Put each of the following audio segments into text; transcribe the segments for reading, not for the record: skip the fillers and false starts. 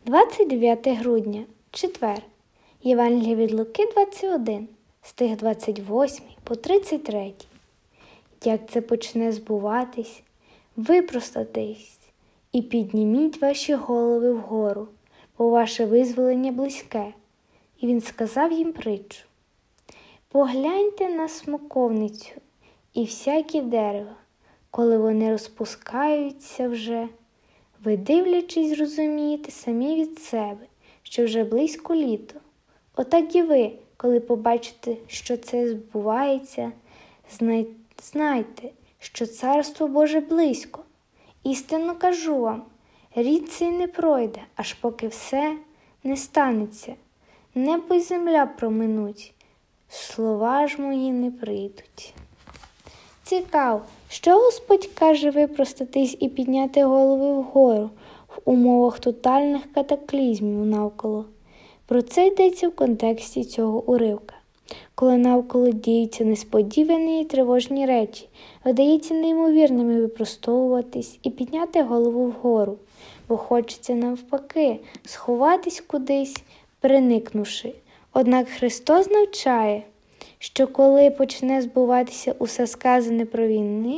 29 грудня, четвер. Євангеліє від Луки 21, стих 28 по 33. Як це почне збуватись, випростатись і підніміть ваші голови вгору, бо ваше визволення близьке. І він сказав їм притчу. Погляньте на смоковницю і всякі дерева, коли вони розпускаються вже. Ви, дивлячись, розумієте самі від себе, що вже близько літо. Отак і ви, коли побачите, що це збувається, знайте, що Царство Боже близько. Істинно кажу вам, рід цей не пройде, аж поки все не станеться. Небо й земля проминуть, слова ж мої не прийдуть. Цікаво, що Господь каже випростатись і підняти голови вгору в умовах тотальних катаклізмів навколо. Про це йдеться в контексті цього уривка. Коли навколо діються несподівані і тривожні речі, видається неймовірними випростовуватись і підняти голову вгору, бо хочеться навпаки сховатись кудись, приникнувши. Однак Христос навчає, що коли почне збуватися усе сказане про війни,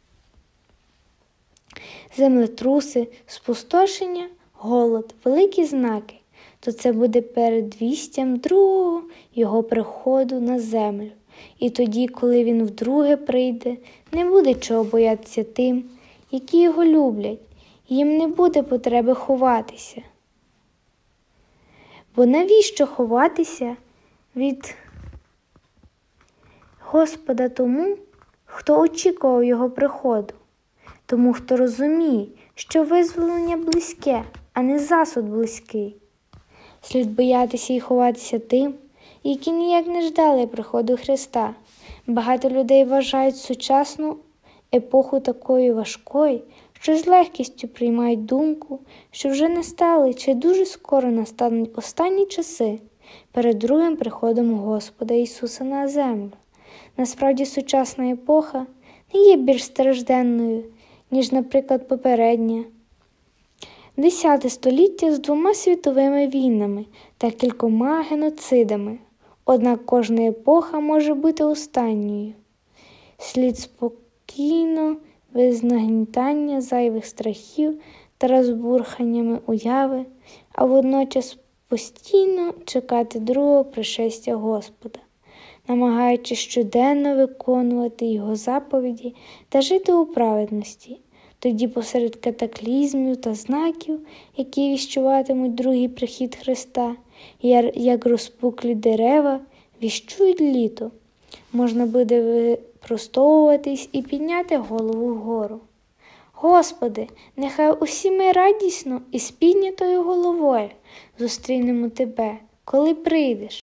землетруси, спустошення, голод, великі знаки, то це буде передвістям другого його приходу на землю. І тоді, коли він вдруге прийде, не буде чого боятися тим, які його люблять, їм не буде потреби ховатися. Бо навіщо ховатися від Господа тому, хто очікував його приходу, тому, хто розуміє, що визволення близьке, а не засуд близький. Слід боятися і ховатися тим, які ніяк не ждали приходу Христа. Багато людей вважають сучасну епоху такою важкою, що з легкістю приймають думку, що вже настали чи дуже скоро настануть останні часи перед другим приходом Господа Ісуса на землю. Насправді, сучасна епоха не є більш стражденною, ніж, наприклад, попередня. 10 століття з 2 світовими війнами та кількома геноцидами. Однак кожна епоха може бути останньою. Слід спокійно, без нагнітання зайвих страхів та розбурханнями уяви, а водночас постійно чекати другого пришестя Господа, намагаючись щоденно виконувати Його заповіді та жити у праведності. Тоді посеред катаклізмів та знаків, які віщуватимуть другий прихід Христа, як розпуклі дерева, віщують літо, можна буде випростовуватись і підняти голову вгору. Господи, нехай усі ми радісно і з піднятою головою зустрінемо Тебе, коли прийдеш.